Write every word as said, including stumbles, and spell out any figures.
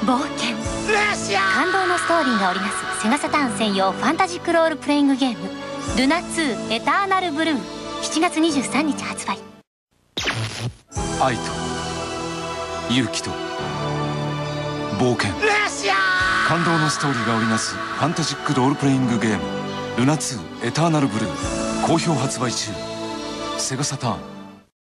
冒険、感動のストーリーが織りなすセガサターン専用ファンタジックロールプレイングゲーム「ルナツーエターナルブルー」しちがつにじゅうさんにち発売。 愛と勇気と冒険、感動のストーリーが織りなすファンタジックロールプレイングゲーム「ルナツーエターナルブルー」好評発売中。セガサターン